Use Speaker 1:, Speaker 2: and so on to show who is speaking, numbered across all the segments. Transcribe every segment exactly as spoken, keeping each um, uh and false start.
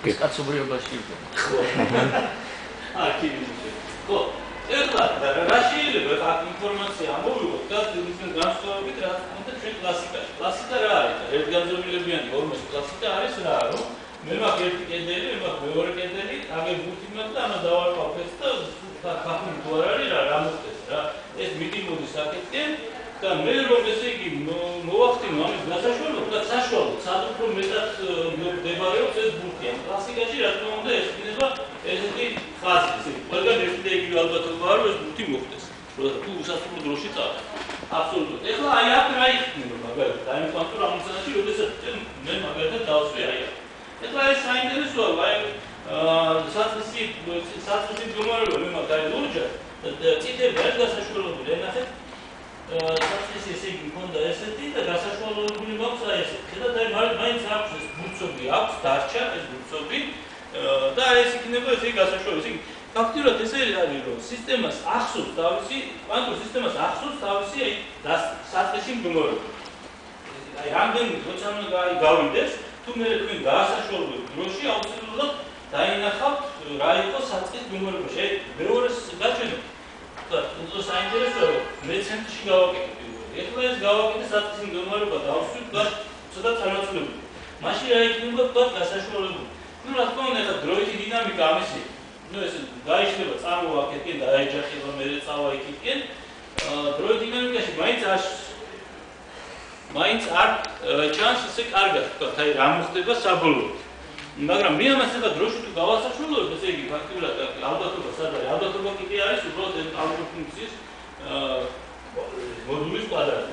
Speaker 1: კაცობრიობაში იყო.
Speaker 2: აა კიდე. ხო, ეხლა რა შეიძლება აქ ინფორმაცია ამოვიღოთ და ისინი განსხვავებით რა თქმა ჩვენ კლასიკაში. კლასიკა რა არის? ერთგანზომილებიანი ორმოს კლასიკა არის რა, რომ მე მაქვს ერთი კედელი, მე მაქვს მეორე კედელი, აგერ ბურთი მაქვს და ამას დავარქვავ ეს და ხახუნ თუ არ არის რა, რა მოხდეს რა. ეს მიტინგური საკითხია და მე რომ ესე იგი მოვახდინო ამის გასაშუალებლად და საშუალო სად უფრო მეტად მდებარეობს ეს ბურთი. კლასიკაში რა თქმა უნდა ეს იქნება ესეთი ხაზი, ესე ყველგან ერთი და იგივე ალბათობაა რომ ეს ბურთი მოხდეს. თუ უსასრულო დროში წავა. აბსოლუტურად. ეხლა აი აქ რა იქნება მაგალითად, აი კვანტურ ამოცანაში როდესაც მე მაგალითად დავსვი აი აქ. ეხლა ეს საინტერესოა, აი საწყისი საწყისი მდგომარეობა მე მაგ აი ლურჯა და წითელი არის გასაშუალებული, ნახეთ. საწყისი ესე იგი მქონდა ესეთი და გასაშუალებული მაქვს აი ესე. ხედავთ აი მაინც აქვს ეს ბურცობი აქვს, დარჩა ეს ბურცობი და აი ეს იქნება ესე გასაშუალებელი. ესე იგი ფაქტიურად ესე არის რომ სისტემას ახსოვს თავისი, კვანტურ სისტემას ახსოვს თავისი აი საწყისი მდგომარეობა. აი რამდენი როცა უნდა გავიდეს თუ მე თქვენ გაასაშუალებთ დროში აუცილებლად დაინახავთ რა იყო საწყის მდგომარეობა. შე მეორეს გაჩვენებთ. და უფრო საინტერესოა რომ მე ცენტრში გავაკეთებ. ეხლა ეს გავაკეთე საწყის მდგომარეობა დავსვით და ცოტა წარმატებული. მაშინ რა იქნება თქვა გასაშუალებული. ნუ რა თქმა უნდა ეხლა დროითი დინამიკა ამისი. ნუ ეს გაიშლება წარმოვა აქეთკენ და აეჯახება მე წავა იქითკენ. დროითი დინამიკაში მაინც არ მაინც არ ჩანს ისე კარგად თქვა აი რა მოხდება საბოლოოდ. მაგრამ მე ამას ეხლა დროში თუ გავასაშუალებ, ესე იგი ფაქტიურად ალბათობა სად არის? ალბათობა კიდე არის უბრალოდ ეს ალგორითმის ფუნქციის მოდულის კვადრატი.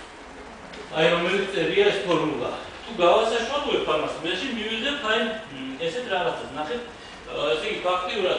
Speaker 2: აი რომელიც წერია ეს ფორმულა. თუ გავასაშუალებ ამას, მაშინ მივიღებ აი ესეთ რაღაცას. ნახეთ, ესე იგი ფაქტიურად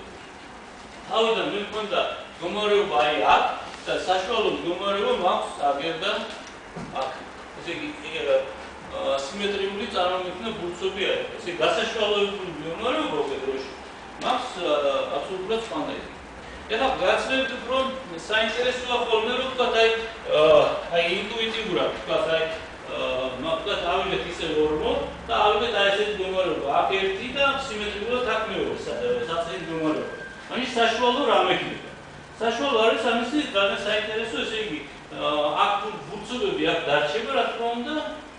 Speaker 2: თავიდან მე მქონდა მდგომარეობა აი აქ და საშუალო მდგომარეობა მაქვს აგერ და აქ. ესე იგი სიმეტრიული წარმომიქმნა ბურცობი არის. ესე გასაშუალებული მდგომარეობა უკვე დროში მაქვს აბსოლუტურად სხვანაირი. ეხლა გაცნობთ უფრო საინტერესოა ხოლმე რომ თქვა აი აი ინტუიტიურად თქვა აი მაგათ ავიღეთ ისე ორმო და ავიღეთ აი ესეთი მდგომარეობა. აქ ერთი და სიმეტრიულად აქ მეორე საწყისი მდგომარეობა. მაშინ საშუალო რა მექნება? საშუალო არის ამისი ძალიან საინტერესო, ესე იგი აქ ბურცობები აქ დარჩება რა თქმა უნდა.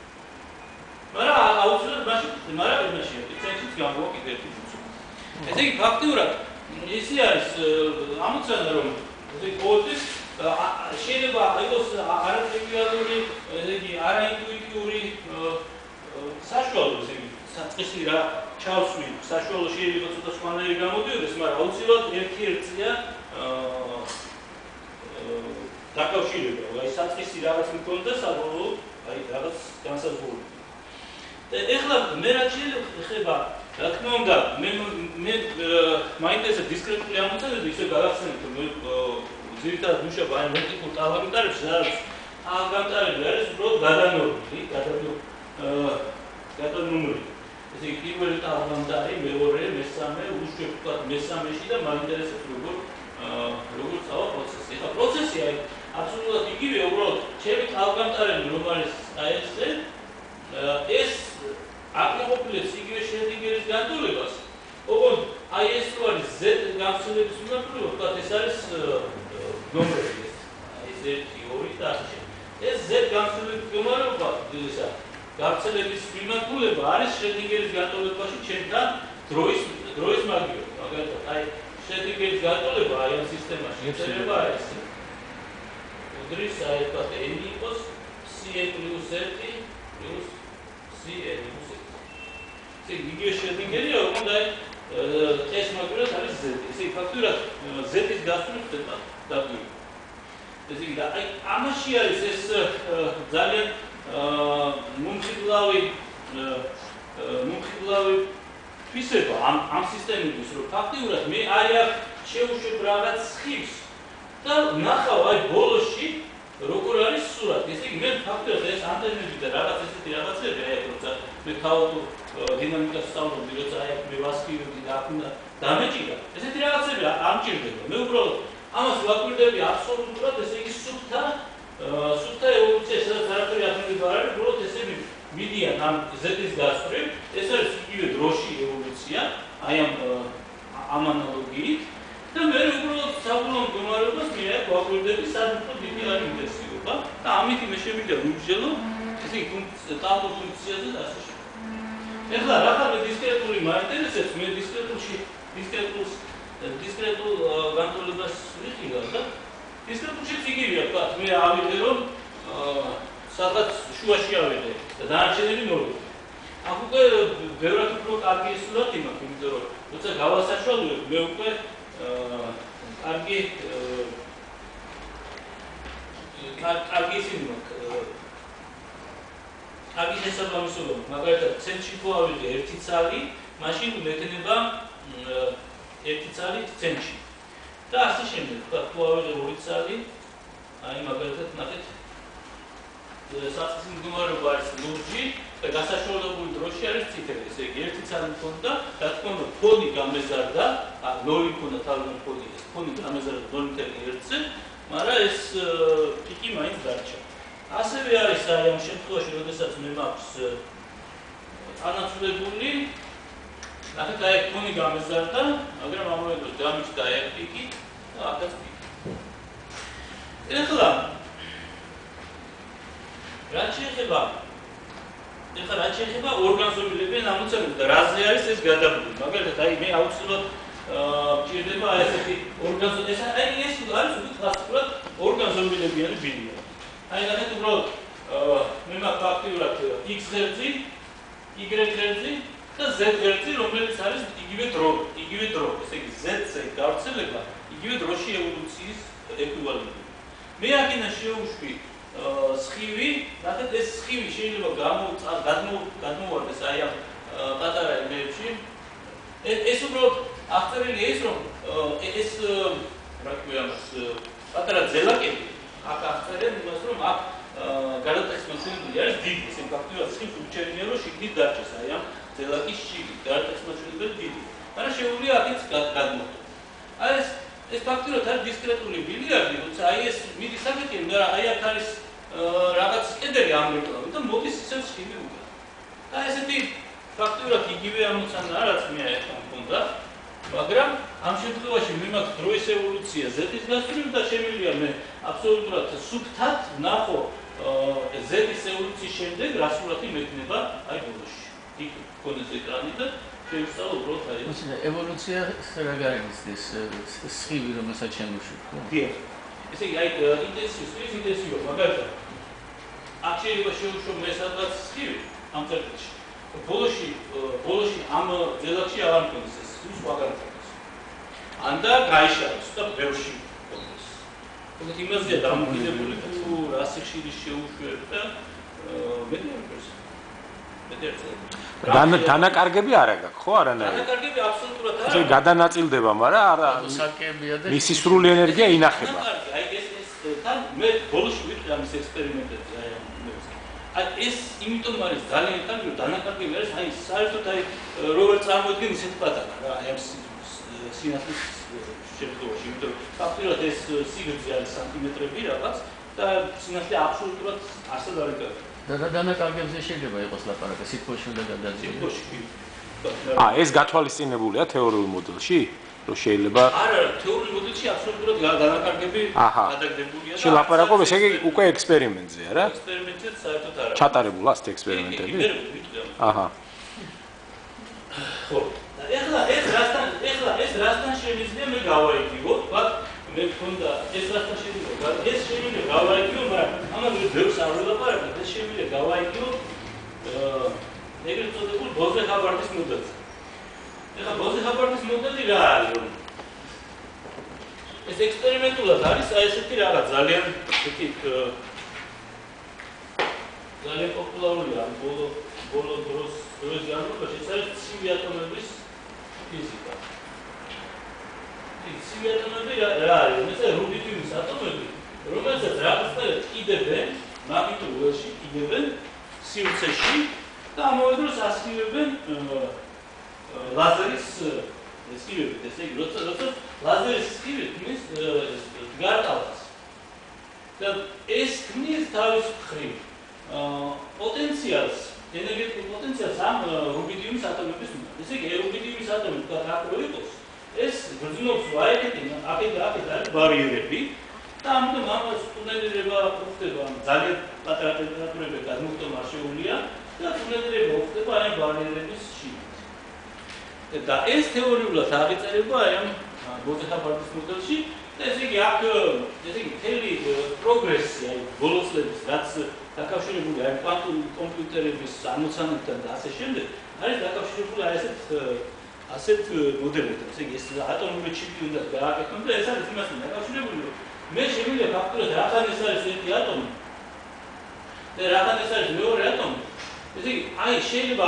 Speaker 2: მაგრამ აუცილებლად მაშინ მაგრამ იმაშია ცენტრიც გამოვაკეთე ერთი ბურცობი. ესე იგი ფაქტიურად ისე არის ამოცანა რომ ესე იგი ყოველთვის შეიძლება იყოს არატრივიალური, ესე იგი არაინტუიტიური საშუალო, ესე იგი საწყისი რა ჩავსვი, საშუალო შეიძლება ცოტა სხვანაირი გამოდიოდეს, მაგრამ აუცილებლად ერთი ერთია დაკავშირება. აი საწყისი რაღაც მქონდა საბოლოო, აი რაღაც განსაზღვრული. ეხლა მე რა შეიძლება რა თქმა უნდა მე მე მაინტერესებს დისკრეტული ამოცანები ისე გავახსენებ რომ ძირითადად მუშაობა აი მულტიპლ ტალღამტარებში სადაც ტალღამტარები არის უბრალოდ გადანორმული გადანორმული ესე იგი პირველი ტალღამტარი მეორე მესამე უშუალოდ ვთქვათ მესამეში და მაინტერესებს როგორ როგორ წავა პროცესი. ეხლა პროცესი აი აბსოლუტურად იგივეა უბრალოდ ჩემი ტალღამტარები რომ არის აი ესე ეს აკრეფილებს იგივე შედეგის განტოლებას. ოღონდ აი ეს რო არის Z გამცვლების მიმართულება, თქვათ ეს არის ნომრები. აი ეს ერთი, ორი და ასე. ეს Z გამცვლების მიმართულება, ისა გამცვლების მიმართულება არის შედეგის განტოლებაში ჩემთან დროის დროის მაგივრად. მაგალითად, აი შედეგის განტოლება აი ამ სისტემაში შეიძლება არის უდრის აი თქვათ n იყოს cn + ერთი plus cn + ერთი. ესე იგი იგივე შედეგია, ოღონდ აი ეს მაგივრად არის z. ესე იგი ფაქტურად z-ის გასული ხდება დაგვი. ესე იგი აი ამაში არის ეს ძალიან მომხიბლავი მომხიბლავი თვისება ამ ამ სისტემების რომ ფაქტურად მე აი აქ შევუშვებ რაღაც ხიბს და ნახავ აი ბოლოში როგორ არის სურათი. ესე იგი მე ფაქტურად ეს ანტენები და რაღაც ესეთი რაღაცები აი როცა მე თავად დინამიკას სწავლობდი, როცა აი მე ვასწავლობდი და აქ უნდა დამეჭირა. ესეთი რაღაცები არ მჭირდება. მე უბრალოდ ამას ვაკვირდები აბსოლუტურად, ესე იგი სუფთა სუფთა ევოლუცია, სადაც არაფერი აღნიშნება არ არის, უბრალოდ ესე მიდიან ამ Z-ის გასწრებ. ეს არის იგივე დროში ევოლუცია. discretely მაინტერესებს, მე discretulში, discretulს, discretul განტოლებას ვიხილავ და discretulშიც იგივეა, თქვა, მე ავიღე რომ სადღაც შუაში ავიღე და დანარჩენები მოვიღე. აქ უკვე ბევრად უფრო კარგი სურათი მაქვს, იმიტომ რომ როცა გავასაშვალოებ, მე უკვე კარგი კარგი ისინი მაქვს. კარგი შესაბამისობა მაქვს. მაგალითად, ცენტრში თუ ავიღე ერთი ცალი, მაშინ მექნება ერთი ცალი ცენტრში. და ასე შემდეგ, თუ ავიღე ორი ცალი, აი მაგალითად ნახეთ საწყისი მდგომარეობა არის ლურჯი და გასაშვალებული დროში არის წითელი. ესე იგი, ერთი ცალი მქონდა, რა თქმა უნდა, ფონი გამეზარდა, ნოლი მქონდა თავიდან ფონი, ეს ფონი გამეზარდა ნოლ კომა ერთზე, მაგრამ ეს პიკი მაინც დარჩა. ასევე არის აი ამ შემთხვევაში, როდესაც მე მაქვს ანაცვლებული, ნახეთ, აი ფონი გამეზარდა, მაგრამ ამავე დროს გამიჩნდა აი პიკი და აქაც პიკი. ეხლა რაც შეეხება ეხლა რაც შეეხება ორგანზომილებიან ამოცანებს და რაზე არის ეს გადაბმული. მაგალითად, აი მე აუცილებლად მჭირდება აი ესეთი ორგანზომილები. ეს აი ეს არის უკვე კლასიკურად ორგანზომილებიანი ბილია. აი ნახეთ, უბრალოდ მე მაქვს ფაქტიურად x ღერძი, y ღერძი და z ღერძი, რომელიც არის იგივე დრო, იგივე დრო. ესე იგი, z-ზე გავრცელება იგივე დროში ევოლუციის ეკვივალენტი. მე აქედან შევუშვი სხივი, ნახეთ, ეს სხივი შეიძლება გადმოვარდეს აი ამ პატარა იმებში. ეს უბრალოდ აღწერილია ის, რომ ეს რა ქვია მას პატარა ძელაკები აქ აღწერენ იმას, რომ აქ გადატექსტმოჩენილი არის დიდი, ესე ფაქტობრივად სხივს ურჩევნია, რომ შიგნით დარჩეს აი ამ ძელაკის შიგნით, გადატექსტმოჩენილი დიდი. მაგრამ შეუძლია აქაც გადმოხდეს. აი ეს ეს ფაქტობრივად არის დისკრეტული ბილიარდი, როცა აი ეს მიდის საკეთია, მაგრამ აი აქ არის რაღაც კედელი ამრეკლავი და მოდის ისევ სხივი უკან. და ესეთი ფაქტობრივად იგივე ამოცანა რაც მე ახლა მქონდა, მაგრამ ამ შემთხვევაში მე მაქვს დროის ევოლუცია z-ის გასწვრივ და შემიძლია მე აბსოლუტურად სუფთად ვნახო z-ის ევოლუციის შემდეგ რა სურათი მექნება აი ბოლოში. იქ მქონდეს ეკრანი და შევსწავლო უბრალოდ აი ეს.
Speaker 1: ევოლუცია რა არის ეს სხივი რომელსაც შემოშვით, ხო?
Speaker 2: დიახ. ესე იგი, აი ინტენსივს, ის ინტენსივო, მაგალითად. აქ შეიძლება შევუშვო მე სადღაც სხივი ამ წერტილში. ბოლოში, ბოლოში ამ ძელაკში აღარ მქონდეს ეს სხივი, სხვა განწყობს. ანდა გაიშალოს და ბევრში მქონდეს. თუმცა იმაზეა დამოკიდებული თუ რა სიხშირის შევუშვებ და მეტერს. მეტერს.
Speaker 3: დანაკარგები არ აქვს, ხო, არანაირი?
Speaker 2: დანაკარგები აბსოლუტურად არ აქვს.
Speaker 3: ესე გადანაწილდება, მაგრამ არა
Speaker 1: საკებია და
Speaker 3: მისი სრული ენერგია ინახება.
Speaker 2: აი ეს ეს თან მე ბოლოში ვიყრი ამის ექსპერიმენტებზე აი ამ აი ეს იმიტომ არის ძალიან კარგი, რომ დანაკარგები არის აი საერთოდ აი როგორ წარმოიდგენ ისეთ პატარა რა აი ამ სინათლის შემთხვევაში, იმიტომ რომ ფაქტობრივად ეს სიგრძე არის სანტიმეტრები რაღაც და სინათლე აბსოლუტურად არსად არ იკარგება.
Speaker 1: და დანაკარგებზე შეიძლება იყოს ლაპარაკი, სიტყვაში უნდა გადაძიოს.
Speaker 2: სიტყვაში.
Speaker 3: აა ეს გათვალისწინებულია თეორიულ მოდელში, რომ შეიძლება
Speaker 2: არა, თეორიულ მოდელში აბსოლუტურად დანაკარგები გადაგდებულია და
Speaker 3: შელაპარაკობ, ესე იგი უკვე ექსპერიმენტზე, არა?
Speaker 2: ექსპერიმენტზე საერთოდ არა.
Speaker 3: ჩატარებულა ასეთი ექსპერიმენტები? აჰა.
Speaker 2: ხო. ეხლა ეს რასთან, ეხლა ეს რასთან შეიძლება მე გავაიგივო, თქვა მე მქონდა ეს რასთან შეიძლება, ეს შეიძლება გავაიგივო, მაგრამ ამაზე ბევრს არ ვლაპარაკობ, ეს შეიძლება გავაიგივო ეგრეთ წოდებულ ბოზე-ჰაბარდის მოდელზე. ეხლა ბოზე-ჰაბარდის მოდელი რა არის? ეს ექსპერიმენტულად არის აი ესეთი რაღაც ძალიან ისეთი ძალიან პოპულარულია ბოლო ბოლო დროს დროის განმავლობაში, ეს არის ცივი ატომების ფიზიკა. ცივი ატომები რა არის? ეს რუბიდიუმის ატომები, რომელსაც რაღაცნაირად კიდებენ მაგნიტურ-ველში, კიდებენ სივრცეში და ამავე დროს ასხივებენ ლაზერის სხივებით. ესე იგი, როცა როცა ლაზერის სხივი ქმნის გარტალას. და ეს ქმნის თავის მხრივ პოტენციალს, ენერგეტიკულ პოტენციალს ამ რუბიდიუმის ატომების უნდა. ესე იგი, რუბიდიუმის ატომი თქვა რა რო იყოს, ეს გრძნობს ვაიკეტი, აქეთ და აქეთ არის ბარიერები და ამიტომ ამას ტუნელირება ხდება, ძალიან პატარა ტემპერატურები გადმოხტომა შეუძლია და ტუნელირება ხდება აი ბარიერების შიგნით. და ეს თეორიულად აღიწერება აი ამ ბოძეჰაბარდის მოდელში და ესე იგი აქ ესე იგი თელი პროგრესი აი ბოლო წლების რაც დაკავშირებული აი კვანტური კომპიუტერების ამოცანებთან და ასე შემდეგ არის დაკავშირებული აი ესეთ ასეთ მოდელებთან ესე იგი ეს ატომური ჩიპი უნდა გააკეთონ და ეს არის იმასთან დაკავშირებული რომ მე შემიძლია ფაქტურად რახან ეს არის ერთი ატომი და რახან ეს არის მეორე ატომი ესე იგი აი შეიძლება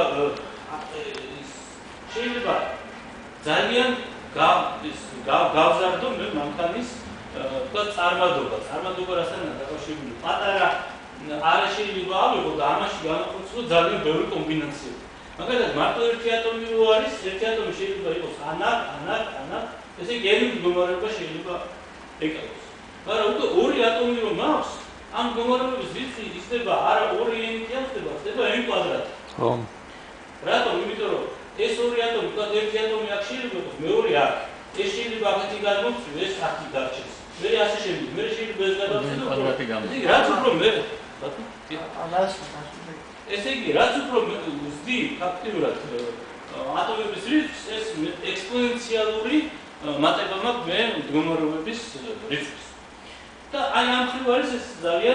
Speaker 2: შეიძლება ძალიან გავზარდო მე მანქანის თქვა წარმადობა წარმადობა რასთან დაკავშირებული პატარა არა შეიძლება ავიღო და ამაში განახორციელო ძალიან ბევრი კომბინაცია მაგალითად მარტო ერთი ატომი რო არის ერთი ატომი შეიძლება იყოს ანა ანა ანა ესე იგი ერთი მდგომარეობა შეიძლება ეკავოს მაგრამ უკვე ორი ატომი რომ მაქვს ამ მდგომარეობის ვიწი ისდება არა ორი n-ი ხდება ხდება n კვადრატი
Speaker 3: ხო
Speaker 2: რატომ იმიტომ რომ ეს ორი ატომი თქვა ერთი ატომი აქ შეიძლება იყოს მეორე აქ ეს შეიძლება აქეთი გადმოწვი ეს აქი დარჩეს მე ასე შემდეგ მე შეიძლება ეს გადავწყვეტო
Speaker 1: კვადრატი გამოდის
Speaker 2: რაც უფრო მე ამას ესე იგი რაც უფრო ვზდი ფაქტიურად ატომების რიცხვს ეს ექსპონენციალური მატება მაქვს მე მდგომარეობების რიცხვს და აი ამ ხრივ არის ეს ძალიან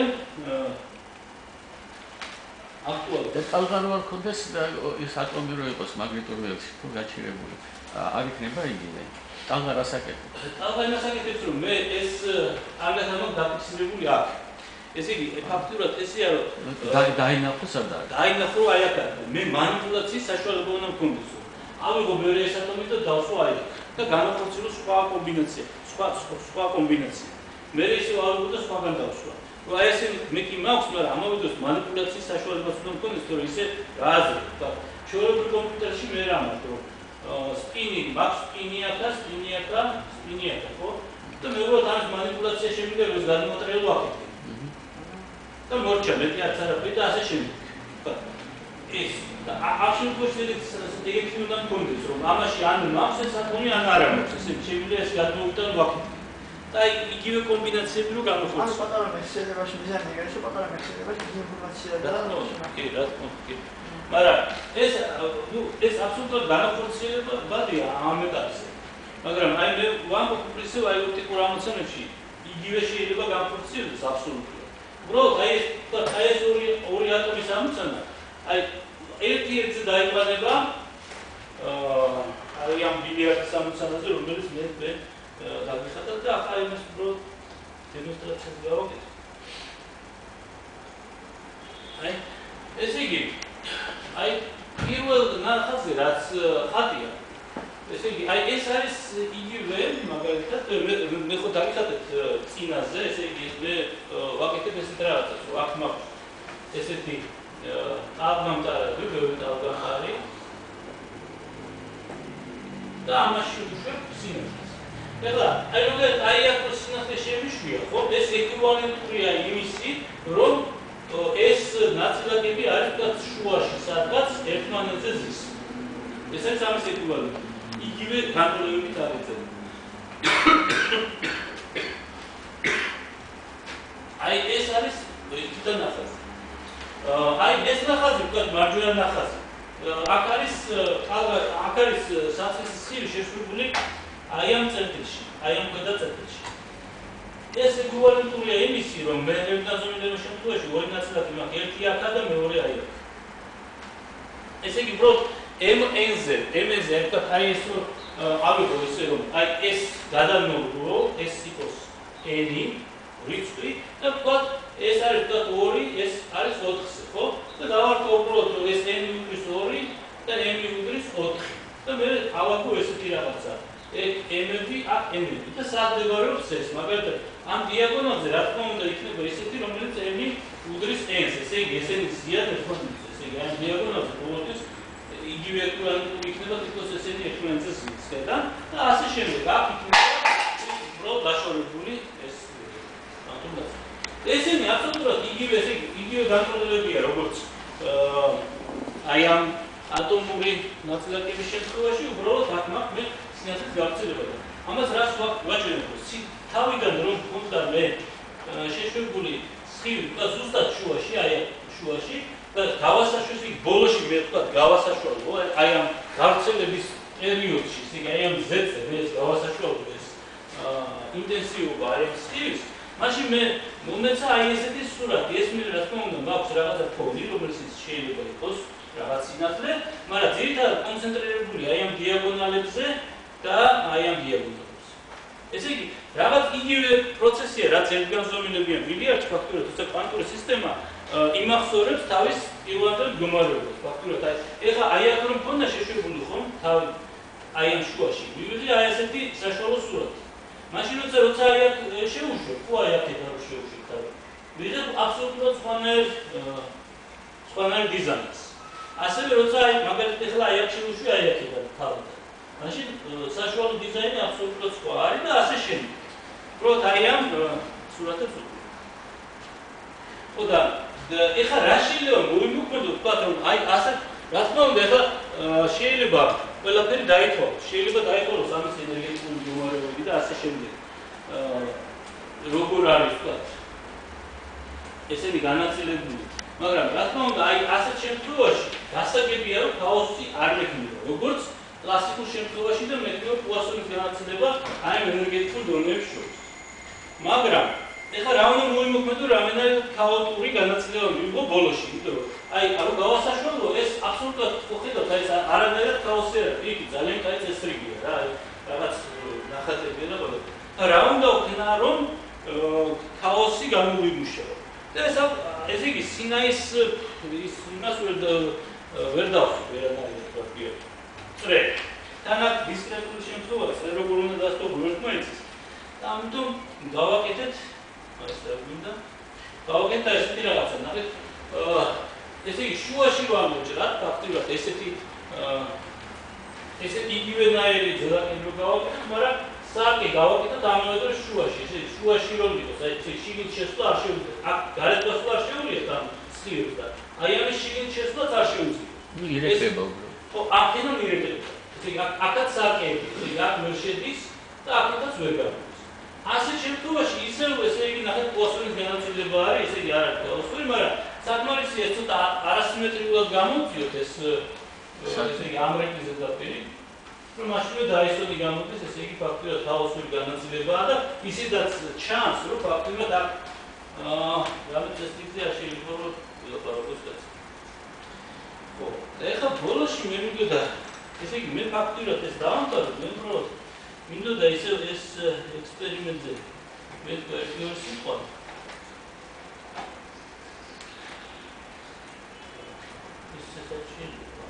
Speaker 2: აქტუალური
Speaker 1: და ტალღან ვარ კონდეს და ეს ატომი რო იყოს მაგნიტურ ველში თუ გაჩერებული არ იქნება იგივე ტალღა რას აკეთებს
Speaker 2: ტალღა იმას აკეთებს რომ მე ეს ამას ამბობ დაფიქსირებული აქ ესე იგი ფაქტურად ესეა რომ
Speaker 1: დაინახო სადა
Speaker 2: დაინახო აი აქ მე მანიპულაციის საშუალება უნდა მქონდეს ავიღო მეორე ეს ატომი და დავსვა აი და განახორციელო სხვა კომბინაცია სხვა სხვა კომბინაცია მე ისე ავიღო და სხვაგან დავსვა რომ აი ესე მე კი მაქვს მაგრამ ამავე დროს მანიპულაციის საშუალებაც უნდა მქონდეს თორე ისე რაზე და ჩვეულებრივ კომპიუტერში მე რა მაქვს რომ სპინი მაქვს სპინი აქა სპინი აქა სპინი აქა ხო და მე უბრალოდ ამის მანიპულაცია შემიძლია რომ გადმოტრიალო აკეთე და მორჩა მეტი არც არაფერი და ასე შემდეგ ეს და აბსოლუტურად ეგეთი უნდა მქონდეს რომ ამაში ან მაქვს ეს ატომი ან არა მაქვს ესე შემიძლია ეს გადმოვიტანო ვაკეთე და იგივე კომბინაციები რო გამოხორციელოს
Speaker 4: ან პატარა მეხსიერებაში მიზანი არის რომ პატარა მეხსიერებაში დიდი ინფორმაცია და
Speaker 2: კი რა თქმა უნდა მაგრამ ეს ნუ ეს აბსოლუტურად განახორციელებადია ამ ეტაპზე მაგრამ აი მე ვამბობ პრინციპი აი ოპტიკურ ამოცანებში იგივე შეიძლება განახორციელდეს აბსოლუტურად უბრალოდ აი ეს აი ეს ორი ორი ატომის ამოცანა აი ერთი ერთზე დაიყვანება აი ამ ბილიარდის ამოცანაზე რომელიც მე მე დაგიხატა და ახლა იმას უბრალოდ დემონსტრაციას გავაკეთე აი ესე იგი აი პირველ ნახაზზე რაც ხატია ესე იგი აი ეს არის იგივე მაგალითად მე ხო დაგიხატეთ წინაზე ესე იგი მე ვაკეთებ ესეთ რაღაცას რომ აქ მაქვს ესეთი აღმამტარები ბევრი აღმამტარი და ამაში ვუშვებ სინათლეს ეხლა აი როგორ აი აქ სინათლე შემიშვია ხო ეს ეკვივალენტურია იმისი რომ ეს ნაწილაკები არის თქვა შუაში სადღაც ერთმანეთზე ზის ეს არის ამის ეკვივალენტი იგივე განტოლებებით აღიწერა აი ეს არის თვითონ ნახაზი აი ეს ნახაზი თქვა მარჯვენა ნახაზი აქ არის აქ არის საწესის ხილი შეშვებული აი ამ წერტილში აი ამ ქვედა წერტილში ეს ეკვივალენტურია იმისი რომ მე ერთდაზომილების შემთხვევაში ორი ნაწილაკი მაქვს ერთი აქა და მეორე აი აქ ესე იგი უბრალოდ mn-ზე mn-ზე ერთად აი ეს რომ ავიღო ისე რომ აი ეს გადამოვდო ეს იყოს n-ი რიცხვი და თქვა ეს არის თქვა ორი ეს არის ოთხზე ხო და დავარქვა უბრალოდ რომ ეს n უდრის ორი და n უდრის ოთხი და მე ავაგო ესეთი რაღაცა m-ები აქ m-ები და საერთოდ ეს მაგალითად ამ დიაგონალზე რა თქმა უნდა იქნება ისეთი რომელიც m-ი უდრის n-ს ესე იგი ესენი ზიან ერთმანეთს ესე იგი ამ დიაგონალზე ყოველთვის იგივე ეკვივალენტური იქნება თითქოს ესენი ერთმანეთზე ზისგან და ასე შემდეგ აქ იქნება უბრალოდ დაშორებული ეს ატომი ესენი აბსოლუტურად იგივე ესე იგი იგივე განტოლებებია როგორც აი ამ ატომური ნაწილაკების შემთხვევაში უბრალოდ აქ მაქვს მე სინათლის გავრცელება და ამას რას ვაჩვენებ თავიდან რომ უნდა მე შეშვებული სხივი და ზუსტად შუაში აი შუაში და გავასაშვეს იქ ბოლოში მე ვთქვა გავასაშვალო აი ამ გავრცელების პერიოდში, ისე კი აი ამ ზედზე მე ეს გავასაშუალებ ეს ინტენსივობა აი ამ სტილის, მაშინ მე მომეცა აი ესეთი სურათი, ეს მე რა თქმა უნდა მაქვს რაღაცა ფონი, რომელიც შეიძლება იყოს რაღაც სინათლე, მაგრამ ძირითადად კონცენტრირებული აი ამ დიაგონალებზე და აი ამ დიაგონალებზე. ესე იგი, რაღაც იგივე პროცესია, რაც ერთგანზომილებიან ბილიარდში ფაქტურად, თუმცა კვანტური სისტემა იმახსოვრებს თავის პირვანდელ მდგომარეობას. ფაქტურად აი ეხლა აი აქ რომ მქონდა შეშვებული ხომ თავი აი ამ შუაში, მივიღე აი ესეთი საშუალო სურათი. მაშინ როცა როცა აი აქ შევუშვებ, ხო აი აქედან რომ შევუშვებ თავი. ვიღებ აბსოლუტურად სხვანაირ სხვანაირ დიზაინს. ასევე როცა აი მაგალითად ეხლა აი აქ შევუშვი აი აქედან თავიდან. მაშინ საშუალო დიზაინი აბსოლუტურად სხვა არის და ასე შემდეგ. უბრალოდ აი ამ სურათებს ვუყურებ. ხო და ეხლა რა შეიძლება მოიმოქმედო ვთქვათ რომ აი ასე რა თქმა უნდა ეხლა შეიძლება ყველაფერი დაითვალოს, შეიძლება დაითვალოს ამის ენერგეტიკული მდგომარეობები და ასე შემდეგ. როგორ არის ვთქვათ ესენი განაწილებული, მაგრამ რა თქმა უნდა აი ასეთ შემთხვევაში გასაგებია რომ ქაოსი არ მექნება, როგორც კლასიკურ შემთხვევაში და მეტყველო პუასონის განაწილება აი ენერგეტიკულ დონეებს შორის. მაგრამ ეხლა რა უნდა მოიმოქმედო რამდენად ქაოტური განაწილება მიიღო ბოლოში, იმიტომ რომ აი არო გავასაშუალო ეს აბსოლუტურად ხედავთ აი ეს არანაირად ქაოსი არ არის, იგი ძალიან კაი წესრიგია რა, აი რაღაც ნახატებია და ყველა. რა უნდა ვქნა რომ ქაოსი გამოვიმუშაო. და ეს ესე იგი სინაის ის იმას ვერ ვერ დავსვი ვერანაირად ვთქვია. წრე. თანაც დისკრეტული შემთხვევაა, როგორ უნდა დასწავლო ერთმანეთის. და ამიტომ გავაკეთეთ ეს რა გვინდა? გავაკეთეთ ესეთი რაღაცა, ნახეთ. ესე იგი შუაში ვამოჭრათ, ფაქტობრივად ესეთი ესეთი იგივენაირი ზედაპირი გავაკეთეთ, მაგრამ საკი გავაკეთეთ ამავე დროს შუაში, ესე იგი შუაში რომ იყოს, აი ეს შიგნით შესვლა არ შეუძლია. აქ გარეთ გასვლა არ შეუძლიათ ამ სხივებს და აი ამის შიგნით შესვლაც არ შეუძლია.
Speaker 1: ნუ ირეკლება უბრალოდ.
Speaker 2: ხო, აქედან ირეკლება. ესე იგი აქაც საკები, ესე იგი აქ ვერ შედის და აქაც ვერ გამოდის. ასეთ შემთხვევაში ისევ ესე იგი ნახეთ პუასონის განაწილება არის, ესე იგი არ არის ქაოსური, მაგრამ საკმარისია ცოტა არასიმეტრიულად გამოვწიოთ ეს ესე იგი ამ რეკვის ზედაპირი, რომ მაშინვე დაისონი გამოდის, ესე იგი ფაქტობრივად ქაოსური განაწილებაა და ისედაც ჩანს, რომ ფაქტობრივად აქ აა რამე წესრიგზე არ შეიძლება რომ ვილაპარაკოს კაცი. ხო, და ეხლა ბოლოში მე მიგდოდა, ესე იგი მე ფაქტობრივად ეს დავამთავრე, მე უბრალოდ მინდოდა ისე ეს ექსპერიმენტზე მე ერთი სიტყვა. ეს საჭირო.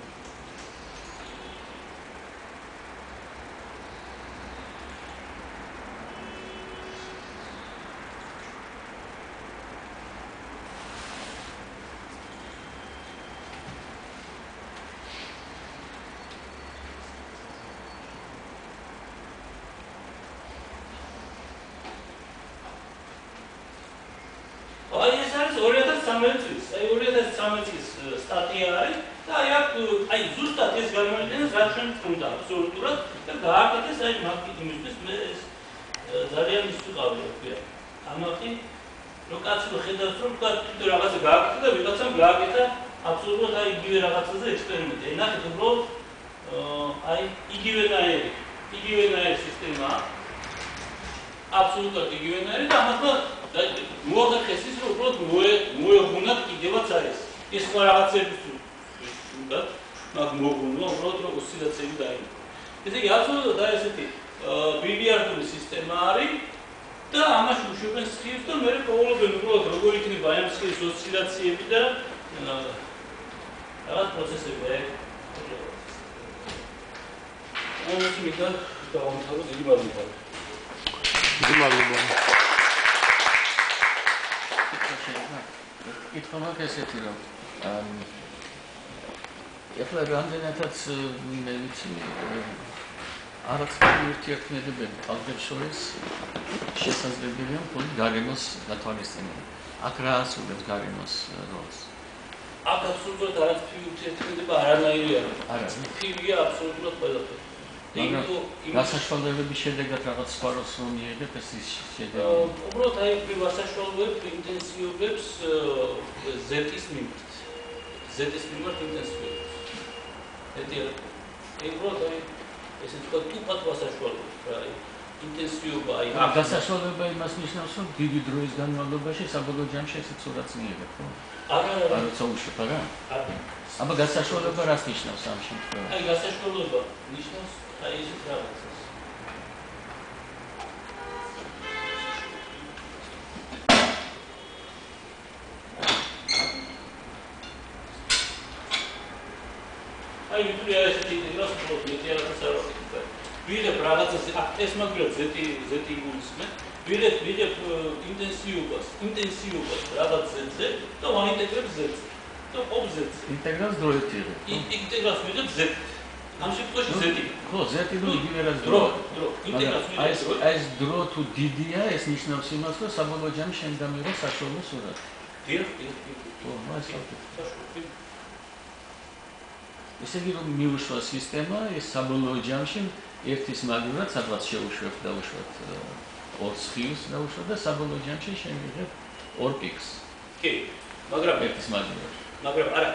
Speaker 2: აი ეს არის ორი ათას ცხრამეტი წლის, აი ორი ათას ცხრამეტი წლის სტატია არის და აი აქ აი ზუსტად ეს გამოიყენეს რაც ჩვენ თუნდა აბსოლუტურად და გააკეთეს აი მაგით იმისთვის მე ეს ძალიან ის ვიყავი რა ქვია. ამაში რომ კაცი რო ხედავს რომ თვითონ რაღაცა გააკეთა და ვიღაცამ გააკეთა აბსოლუტურად აი იგივე რაღაცაზე ექსპერიმენტი. ნახეთ უბრალოდ აი იგივენაირი, იგივენაირი სისტემაა. აბსოლუტურად იგივენაირი და ამათმა მოახერხეს ის რომ უბრალოდ მოეღუნათ კიდევაც არის ეს სხვა რაღაცების უნდა მაგ მოღუნვა უბრალოდ რომ ოსცილაციები დაიმოქმედოს. ესე იგი აბსოლუტურად აი ესეთი ბილიარდული სისტემა არის და ამაში უშვებენ სხივს და მე პოულობენ უბრალოდ როგორ იქნება აი ამ სხივის ოსცილაციები და რაღაც პროცესები. ამას მინდა დავამთავრო, დიდი მადლობა.
Speaker 3: დიდი მადლობა.
Speaker 1: კითხვა მაქვს ესეთი რომ ეხლა რამდენადაც მე ვიცი არაცხადო ურთიერთქმედებები ტალღებს შორის შესაძლებელია მხოლოდ გარემოს გათვალისწინება. აქ რა ასრულებს გარემოს როლს?
Speaker 2: აქ აბსოლუტურად არაფერი ურთიერთქმედება არანაირი არ არის.
Speaker 1: არ არის.
Speaker 2: ფიგია აბსოლუტურად ყველაფერი.
Speaker 1: გასაშვალოების შედეგად რაღაც სხვა როლს რომ მიიღებ ეს ის შედეგი.
Speaker 2: უბრალოდ აი გასაშვალოებ ინტენსივობებს ზეტის მიმართ. ზეტის მიმართ ინტენსივობებს. ეტია. უბრალოდ აი ესე თქვა თუpat გასაშუალებლად რა ინტენსივობა აი
Speaker 1: გასაშუალება იმას ნიშნავს, რომ დიდი დროის განმავლობაში საბოლოო ჯამში ესეც სურათს მიიღებ, ხო?
Speaker 2: არა არა
Speaker 1: არა ცოუშებ, არა?
Speaker 2: არა
Speaker 1: აბა გასაშუალება რას ნიშნავს ამ შემთხვევაში?
Speaker 2: აი გასაშუალება ნიშნავს აი ესეთ რაღაცას აი ვიტყვი ესეთი ინტეგრას უფრო მეტი რაღაცა არ ვაკეთებ. ვიღებ რაღაცას ეს მაგრამ ზეთი ზეთი იმულისმე, ვიღებ ვიღებ ინტენსივობას, ინტენსივობას რაღაც ზეთზე და ვაინტეგრებ ზეთზე. და ყოფ ზეთზე.
Speaker 1: ინტეგრალს დროით იღებ.
Speaker 2: ინტეგრალს ვიღებ ზეთზე. ამ შემთხვევაში ზეთი.
Speaker 1: ხო, ზეთი რო იგივე რაც
Speaker 2: დრო, დრო, ინტეგრალს ვიღებ.
Speaker 1: ეს ეს დრო თუ დიდია, ეს ნიშნავს იმას, რომ საბოლოო ჯამში შენ გამიღო საშუალო სურათი.
Speaker 2: დიახ, დიახ.
Speaker 1: ხო, მას
Speaker 2: საშუალო.
Speaker 1: ესე იგი რომ მიუშვა სისტემა ეს საბოლოო ჯამში ერთის მაგივრად სადღაც შეუშვებ და უშვებ ორ სხივს და უშვებ და საბოლოო ჯამში შემიღებ ორ პიკს.
Speaker 2: კი, მაგრამ
Speaker 1: ერთის მაგივრად.
Speaker 2: მაგრამ არა.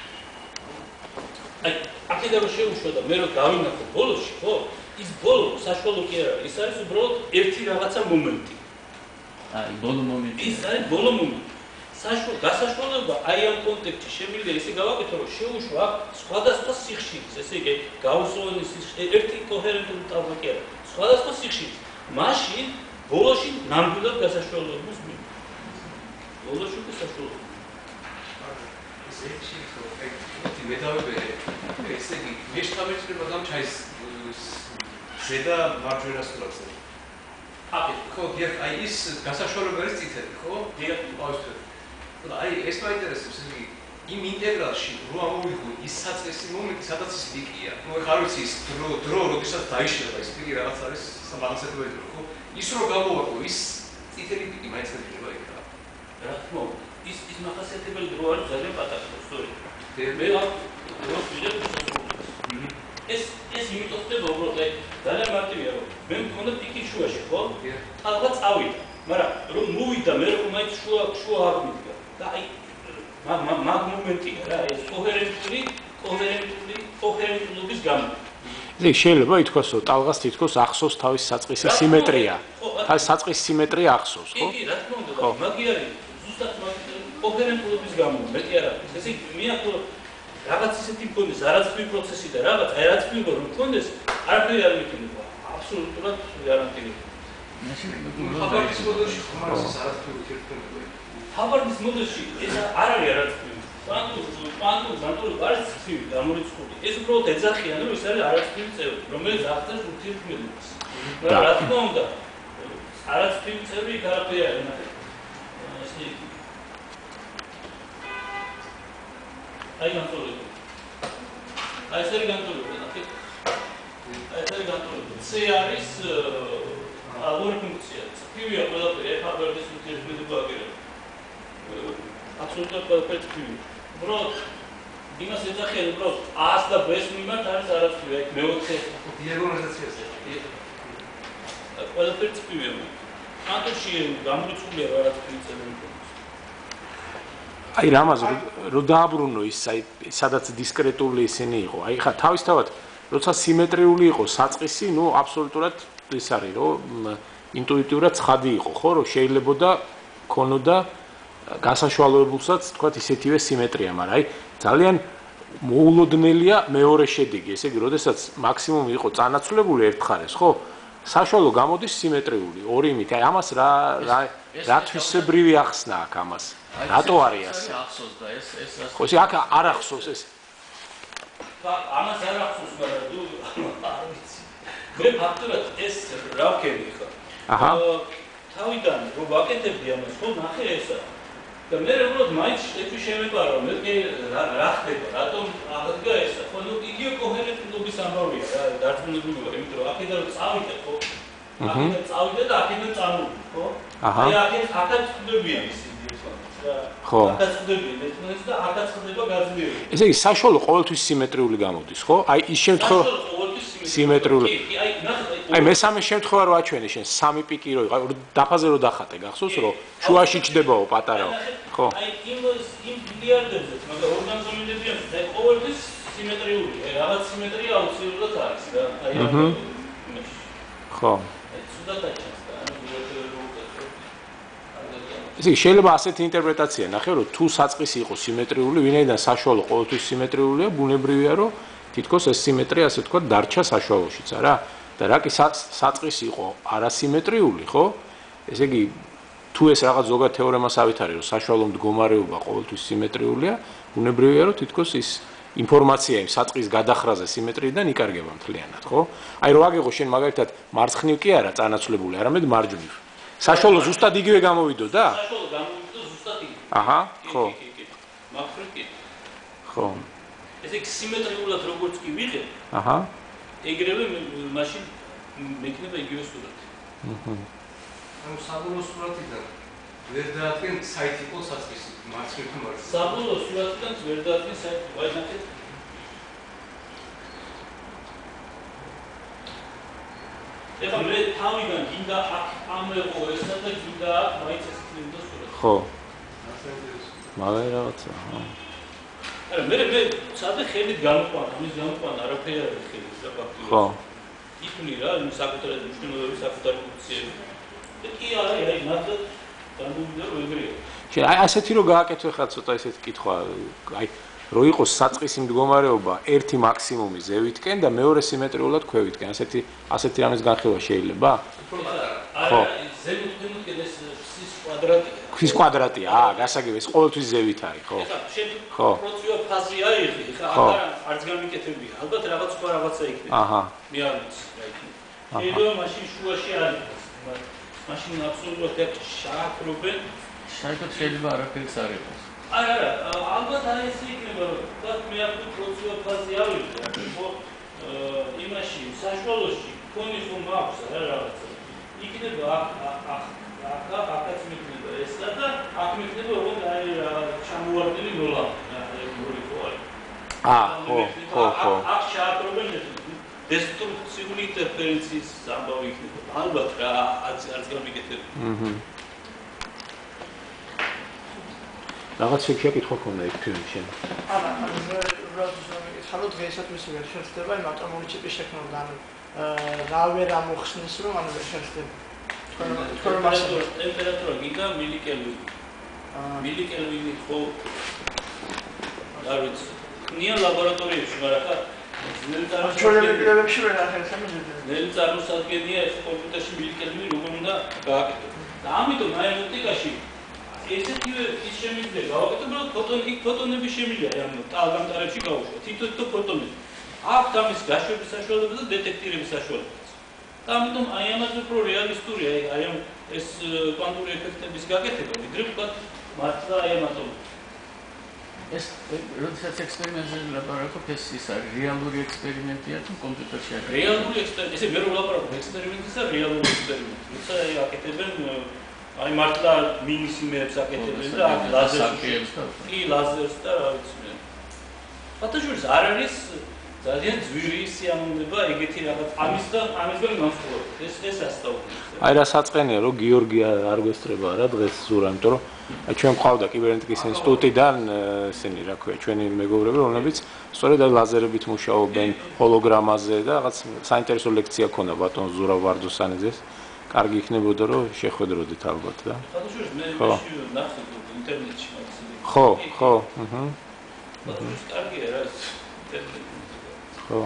Speaker 2: აი, აქედან რომ შეუშვა და მე რომ გავინახო ბოლოში, ხო? ის ბოლო საშუალო კი არა, ის არის უბრალოდ ერთი რაღაცა მომენტი.
Speaker 1: აი, ბოლო მომენტი.
Speaker 2: ის არის ბოლო მომენტი. საშუალო გასაშუალება აი ამ კონტექსტში შემიძლია ისე გავაკეთო რომ შეუშვა სხვადასხვა სიხშირის ესე იგი გაუსწორებული სიხშირი ერთი კოჰერენტული ტალღა კი არა სხვადასხვა სიხშირის მაშინ ბოლოში ნამდვილად გასაშუალებას მივიღებ ბოლოში გასაშუალება
Speaker 5: ეს ერთი ხო მე დავებერე ესე იგი მე შევეცრება გამ ჩაის ზედა მარჯვენა სურათზე
Speaker 2: აკე
Speaker 5: ხო დიახ აი ის გასაშუალება არის წითელი ხო
Speaker 2: დიახ
Speaker 5: ყავისფერი აი ეს მაინტერესებს იგი იმ ინტეგრალში რო ამოვიღო ის საწყისი მომენტი სადაც ის პიკია ნუ ეხლა არ ვიცი ის დრო დრო როდესაც დაიშლება ის პიკი რაღაც არის სამაღალსათებელი დრო ხო ის რო გამოვაყო ის წითელი პიკი მაინც მექნება იქ რა
Speaker 2: რა თქმა უნდა ის ის მახასიათებელი დრო არის ძალიან პატარა სწორი მე რა დრო ვიდებ ეს ეს იმიტომ ხდება უბრალოდ აი ძალიან მარტივია რომ მე მქონდა პიკი შუაში ხო თალღა წავიდა მაგრამ რომ მოვიდა მე რომ მაინც შუა შუა აღმიდგა და აი მაგ მაგ მომენტია რა ეს კოჰერენტული კოჰერენტული კოჰერენტულობის გამო
Speaker 3: ესე შეიძლება ითქვას რომ ტალღას თითქოს ახსოვს თავის საწყისი სიმეტრია თავის საწყის სიმეტრია ახსოვს ხო
Speaker 2: კი კი რა თქმა უნდა მაგი არის ზუსტად კოჰერენტულობის გამო მეტი არ არის ესე იგი მე აქ რაღაც ისეთი მქონდეს არაცნობი პროცესი და რაღაც აი რაც მიგო რომ მქონდეს არაფერი არ მიქნება აბსოლუტურად გარანტირებული
Speaker 5: ხაბარის მოდელში ხომ არის არაფერი ურთიერთობა
Speaker 2: ხაბარის მოდელში ეს არ არის არაცნობი კვანტური კვანტური ზანტური არის ცივი გამორიცხული ეს უბრალოდ ეძახიან რომ ეს არის არაცნობი წევრი რომელიც აღწევს ურთიერთობებს მაგრამ რა თქმა უნდა არაცნობი წევრი იქ არაფერი არ არის ესე იგი აი განტოლება აი ეს არის განტოლება ნახე აი ეს არის განტოლება C არის ორი ფუნქცია ცივია ყველაფერი ეხა ვერდის ურთიერთობა აგერება აბსოლუტურად ყველაფერი ცივია უბრალოდ იმას ეძახიან უბრალოდ A-ს და B-ს მიმართ არის არაცივი აი მეოთხე
Speaker 5: დიაგონიზაციაზე
Speaker 2: ყველაფერი ცივია კანტურში გამორიცხულია არაცივი წევრი
Speaker 3: აი რამაზ რო დააბრუნო ის აი სადაც დისკრეტული ისინი იყო აი ხა თავისთავად როცა სიმეტრიული იყო საწყისი ნუ აბსოლუტურად ის არის რომ ინტუიტიურად ცხადი იყო ხო რომ შეიძლებოდა ქონოდა გასაშუალებულსაც თქვა ისეთივე სიმეტრია მაგრამ აი ძალიან მოულოდნელია მეორე შედეგი ესე იგი როდესაც მაქსიმუმი იყო წანაცვლებული ერთ ხარეს ხო საშუალო გამოდის სიმეტრიული ორი იმით აი ამას რა რა თვისებრივი ახსნა აქვს ამას რატო არის ასე?
Speaker 1: ახსოვს და ეს ეს რა
Speaker 3: ხო, ისე აქ არ ახსოვს ეს.
Speaker 2: ამას არ ახსოვს, მაგრამ თუ არ ვიცი. მე ფაქტურად ეს რა ვქენი ხა?
Speaker 3: აჰა.
Speaker 2: თავიდან რო ვაკეთებდი ამას, ხო, ნახე ესა. და მე უბრალოდ მაინც ეჭვი შემეპარა, მე რა ხდება, რატომ აღდგა ესა? ხო, ნუ იგივე კოჰერენტობის ამბავია რა, დარწმუნებულია, იმიტომ რომ აქედან რომ წავიდე, ხო? აქედან წავიდე და აქედან წამოვიდე, ხო? აი აქეთ აქაც ხდებიან ისინი.
Speaker 3: ხო.
Speaker 2: აკაცდები მეტყნეს და აკაცდება გაძლიერება.
Speaker 3: ესე იგი საშუალო ყოველთვის სიმეტრიული გამოდის, ხო? აი ის შემთხვევა სიმეტრიული.
Speaker 2: აი
Speaker 3: აი მესამე შემთხვევა რო აჩვენე შენ სამი პიკი რო იყო, დაფაზე რო დახატე, გახსოვს რომ შუაში ჩდებაო პატარაო. ხო.
Speaker 2: აი იმ იმ მილიარდებზე, მაგრამ ორგანიზმებია, აი ყოველთვის სიმეტრიული, რაღაც სიმეტრია აუცილებლად არის რა. აი ამ
Speaker 3: ხო.
Speaker 2: ცუდად აჩენს და ანუ
Speaker 3: ისე შეიძლება ასეთი ინტერპრეტაცია ნახე რომ თუ საწყისი იყო სიმეტრიული, ვინაიდან საშუალო ყოველთვის სიმეტრიულია, ბუნებრივია რომ თითქოს ეს სიმეტრია ასე თქვა დარჩა საშუალოშიც არა და რა კი საწყისი იყო არასიმეტრიული, ხო? ესე იგი თუ ეს რაღაც ზოგად თეორემას ავითარი რომ საშუალო მდგომარეობა ყოველთვის სიმეტრიულია, ბუნებრივია რომ თითქოს ის ინფორმაცია იმ საწყის გადახრაზე სიმეტრიიდან იკარგება მთლიანად, ხო? აი რო აგიღო შენ მაგალითად მარცხნივ კი არა წანაცვლებული, არამედ მარჯვნივ. საშუალო ზუსტად იგივე გამოვიდოდა?
Speaker 2: საშუალო გამოვიდოდა ზუსტად იგივე.
Speaker 3: აჰა, ხო.
Speaker 2: მაგხრივ კი.
Speaker 3: ხო.
Speaker 2: ესე იგი სიმეტრიულად როგორც კი ვიღებ,
Speaker 3: აჰა.
Speaker 2: ეგრევე მაშინ მექნება იგივე სურათი.
Speaker 3: აჰა.
Speaker 5: ანუ საბოლოო სურათიდან ვერ დაადგენ საით იყო საწყისი, მარცხნივ თუ მარცხნივ.
Speaker 2: საბოლოო სურათიდან ვერ დაადგენ საით, ვაი ნახეთ. ეხლა მე თავიდან გინდა აქ ამეყო ესა და გინდა აქ მაინც ეს წინდა სურათი.
Speaker 3: ხო. მაგარი რაღაცა, ხო.
Speaker 2: არა მე მე სადე ხელით გამოყვანა, ამის გამოყვანა არაფერი არ ხელით რა ფაქტია.
Speaker 3: ხო.
Speaker 2: იფლი რა, იმ საკუთარი მნიშვნელობების საკუთარი ფუნქციები. და კი არა, აი ნაცად გამოვიდა რომ ეგრეა.
Speaker 3: შენ აი ასეთი რო გააკეთე ხა ცოტა ესეთი კითხვა, აი რო იყოს საწყისი მდგომარეობა ერთი მაქსიმუმი ზევითკენ და მეორე სიმეტრიულად ქვევითკენ, ასეთი ასეთი რამის განხილვა შეიძლება?
Speaker 2: ხო. ზევითკენ ეს ხის კვადრატია.
Speaker 3: ხის კვადრატია, აა, გასაგები, ეს ყოველთვის ზევით არის, ხო?
Speaker 2: შენ
Speaker 3: ხო.
Speaker 2: პროცესია ფაზი აიღი, ხა არა არც გამიკეთებია. ალბათ რაღაც სხვა რაღაცა იქნება.
Speaker 3: აჰა.
Speaker 2: მე არ ვიცი რა იქნება. შეიძლება მაშინ შუაში არის. მაშინ აბსოლუტურად ეგ შააქრობენ.
Speaker 1: საერთოდ შეიძლება არაფერიც არ იყოს.
Speaker 2: არა, არა, ალბათ არ ეს იქნება, თქვათ მე აქ პროცესია ფაზი ავიღე, ხო? იმაში საშუალოში ფონი ხომ აქვს რა რაღაცა. იქნება აქ აქ აქ აქაც მეკნება ესა და აქ მეკნება ოღონდ აი ჩამოვარდნილი ნოლა. აი ორი ხო არის.
Speaker 3: აა, ხო, ხო, ხო.
Speaker 2: აქ შააქრობენ დესტრუქციული ინტერფერენციის ამბავი იქნება. ალბათ რა არც არც გამიკეთებია.
Speaker 3: აჰა. რაღაც შეკითხვა ქონდა იქ ფილმში შენ.
Speaker 4: არა, ხალხო დღესაც ვერ შეხვდება იმ ატომური ჩიპის შექმნა და რა ვერ ამოხსნის რომ ანუ ვერ შეხვდება. თქვენ რომ
Speaker 2: ტემპერატურა გინდა მილიკელვინი. მილიკელვინი ხო არ ვიცი. ნია ლაბორატორიებში, მაგრამ ხა
Speaker 4: ჩვენებებში ვერ ახერხებს ამაზე.
Speaker 2: ნელი წარმოსადგენია ეს კომპიუტერში მილიკელვინი როგორ უნდა გააკეთოს. და ამიტომ აერონავტიკაში ესეთივე ის შემიძლია გავაკეთო, რომ ფოტონი იქ ფოტონები შემიძლია ამ ტალგამტარებში გავუშვა. თითო-თითო ფოტონები. აქვს ამის გაშვების საშუალება და დეტექტირების საშუალებაც. და ამიტომ აი ამაზე უფრო რეალისტურია, აი ამ ეს კვანტური ეფექტების გაკეთება, ვიდრე ვთქვათ მართლა აი ამ ატომებში.
Speaker 1: ეს როდესაც ექსპერიმენტზე ლაპარაკობ, ეს ის არის რეალური ექსპერიმენტია თუ კომპიუტერში არის?
Speaker 2: რეალური ექსპერიმენტი, ესე მე რო ვლაპარაკობ ექსპერიმენტისა, რეალური ექსპერიმენტი. როცა აი აკეთებენ აი მართლა მინისიმეებს აკეთებენ და აქ ლაზერს კი ლაზერს და რა ვიცი მე. ფოტოშურს არ არის ძალიან ძვირი სიამოვნება ეგეთი რაღაც ამის და ამისგან განსხვავებით. ეს ეს ასწავლებს.
Speaker 3: აი რა საწყენია რომ გიორგი არ გვესწრება რა დღეს ზურა, იმიტომ რომ აი ჩვენ მყავდა კიბერნეტიკის ინსტიტუტიდან ესენი რა ქვია ჩვენი მეგობრები, რომლებიც სწორედ აი ლაზერებით მუშაობენ ჰოლოგრამაზე და რაღაც საინტერესო ლექცია ქონდა ბატონ ზურა ვარდოსანიძეს. კარგი იქნებოდა რომ შეხვედროდეთ ალბათ და.
Speaker 2: ფოტოშურს მე ნახე ინტერნეტში მაგას.
Speaker 3: ხო, ხო, აჰა.
Speaker 2: ფოტოშურს კარგია რა.
Speaker 3: ხო.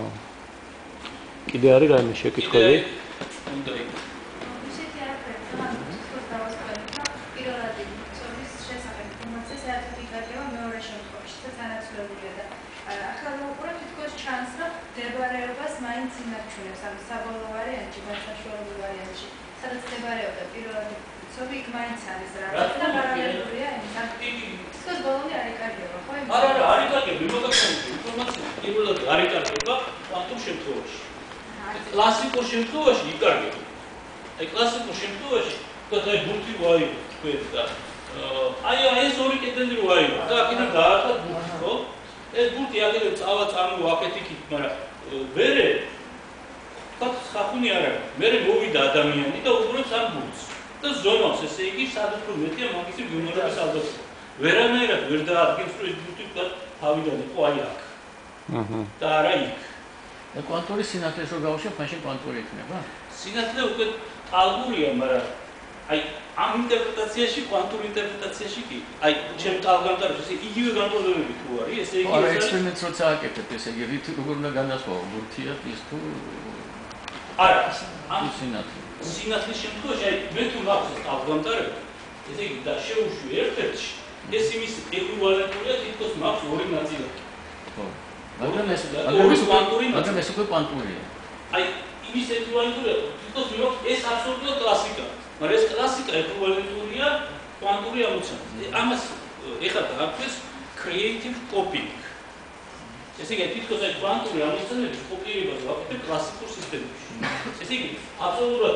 Speaker 3: კიდე არის რაიმე შეკითხვები?
Speaker 2: უნდა იქ.
Speaker 6: ისეთი არაფერი, მაგრამ თვითონ დავასწავლეთ, პირველად ცოდვის შესახებ ინფორმაცია საერთოდ იკარგება მეორე შემთხვევაში, სადაც ანაცვლებულია და ახლა უყურებ თითქოს ჩანს, რომ მდებარეობას მაინც ინარჩუნებს ამ საბოლოო ვარიანტში, საშუალო ვარიანტში, სადაც მდებარეობდა პირველად ცოდვი იქ მაინც არის რა. და პარალელურია იმთან. თითქოს ბოლომდე არ იკარგება, ხო?
Speaker 2: არა, არა, არ იკარგება, იმოგახსენებთ ინფორმაცია. პირველად არ იკარგება კვანტურ შემთხვევაში. კლასიკურ შემთხვევაში იკარგება. აი კლასიკურ შემთხვევაში, თქვათ აი ბურთი ვაიო თქვენ და აი ეს ორი კედელი რო ვაიო და აქედან დაარტყა ბურთი, ხო? ეს ბურთი აგერ წავა წამო აქეთ იქით, მაგრამ მერე თქვათ ხახუნი არ არის. მერე მოვიდა ადამიანი და უყურებს ამ ბურთს. და ზომავს, ესე იგი, სადაც რომ მეტია მაგისი გემონების ალბათობა. ვერანაირად ვერ დაადგენს, რომ ეს ბურთი თქვათ თავიდან იყო აი აქ. და არა იქ.
Speaker 1: და კვანტური სინათლეს რო გავუშვებ, მაშინ კვანტური იქნება?
Speaker 2: სინათლე უკვე ტალღურია, მაგრამ აი ამ ინტერპრეტაციაში, კვანტურ ინტერპრეტაციაში კი, აი ჩემ ტალღამტარებში ესე იგივე განტოლებები თუ არის, ესე იგი
Speaker 1: არა, ექსპერიმენტს როცა აკეთებ, ესე იგი რით როგორ უნდა განასხვაო, ბურთია ის თუ
Speaker 2: არა, ამ
Speaker 1: სინათლე.
Speaker 2: სინათლის შემთხვევაში აი მე თუ მაქვს ტალღამტარები, ესე იგი და შეუშვი ერთ-ერთში, ეს იმის ეკვივალენტურია თითქოს მაქვს ორი ნაწილი.
Speaker 1: ხო. მაგრამ ეს მაგრამ ეს უკვე კვანტურია.
Speaker 2: აი იმის ეკვივალენტურია თითქოს მაქვს ეს აბსოლუტურად კლასიკა. მაგრამ ეს კლასიკა ეკვივალენტურია კვანტური ამოცანა. ამას ეხლა დაარქვეს creative copying. ესე იგი თითქოს აი კვანტური ამოცანების კოპირებას ვაკეთებ კლასიკურ სისტემებში. ესე იგი აბსოლუტურად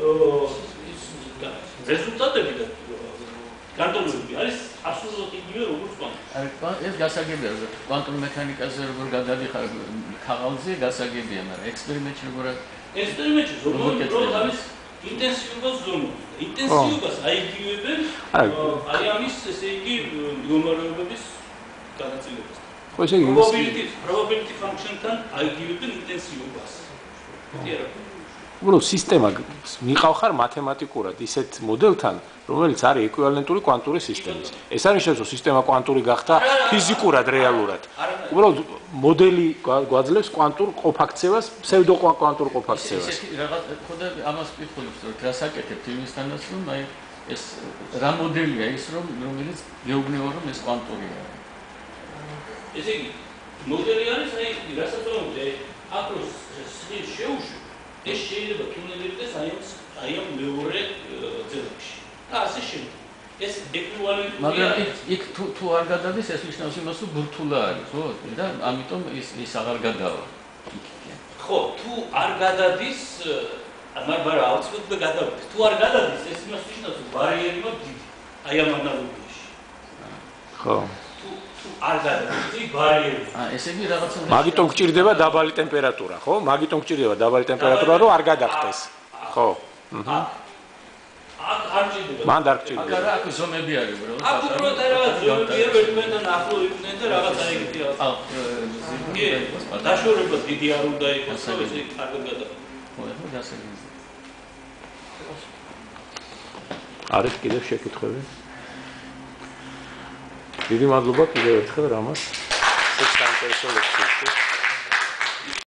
Speaker 2: რეზულტატები და განტოლებები არის აბსოლუტურად იგივე როგორც კვანტური.
Speaker 1: აი ეს გასაგებია, რომ კვანტურ მექანიკაზე როგორ გადადიხარ ქაღალდზე გასაგებია, მაგრამ ექსპერიმენტში როგორ
Speaker 2: ექსპერიმენტში როგორ როგორ არის ინტენსივობას ზომობს. ინტენსივობას აიგივებენ აი ამის ესე იგი მდგომარეობების განაწილებას.
Speaker 3: ხო ესე იგი
Speaker 2: probability probability function-თან აიგივებენ ინტენსივობას. ხდიარა.
Speaker 3: უბრალოდ სისტემა მიყავხარ მათემატიკურად ისეთ მოდელთან, რომელიც არის ეკვივალენტური კვანტური სისტემის. ეს არ ნიშნავს, რომ სისტემა კვანტური გახდა ფიზიკურად რეალურად. უბრალოდ მოდელი გვაძლევს კვანტურ ყოფაქცევას, ფსევდოკვანტურ ყოფაქცევას.
Speaker 1: ესე რაღაც ხოდა ამას ვკითხულობთ, რომ რასაკეთებთ იმისთანაც, რომ აი ეს რა მოდელია ის, რომ რომელიც გეუბნეო, რომ ეს კვანტურია.
Speaker 2: ესე იგი მოდელი არის აი რასაც ვამბობთ, აი აკროს სხის შეუშვი ეს შეიძლება თუნებდეს აი ამ აი ამ მეორე ძელში. და ასე შემდეგ. ეს ეკვივალენტურია.
Speaker 1: მაგრამ იქ თუ თუ არ გადადის, ეს ნიშნავს იმას, რომ ბურთულა არის, ხო? და ამიტომ ის ის აღარ გადავა.
Speaker 2: ხო, თუ არ გადადის, მაგრამ აუცილებლად გადავიდეს. თუ არ გადადის, ეს იმას ნიშნავს, რომ ბარიერი მაქვს დიდი. აი ამ ანალოგიაში.
Speaker 3: ხო.
Speaker 2: არ გადადის, ის ბარიერი.
Speaker 1: აა ესე იგი რაღაცა
Speaker 3: მაგიტომ გჭირდება დაბალი ტემპერატურა, ხო? მაგიტომ გჭირდება დაბალი ტემპერატურა, რომ არ გადახტეს. ხო. აჰა.
Speaker 2: აქ არ ჭირდება.
Speaker 3: მან არ ჭირდება.
Speaker 1: აქ აქ ზომები არის, უბრალოდ.
Speaker 2: აქ უბრალოდ რაღაც ზომები ერთმანეთთან ახლო იყვნენ და რაღაც აი ეგეთი რაღაც. აა დაშორება დიდი არ უნდა იყოს, რომ ესე კარგად გადავა.
Speaker 1: ხო, ახლა გასაგებია.
Speaker 3: არის კიდევ შეკითხვები? დიდი მადლობა კიდევ ერთხელ რამას. ეს საინტერესო ლექციისთვის.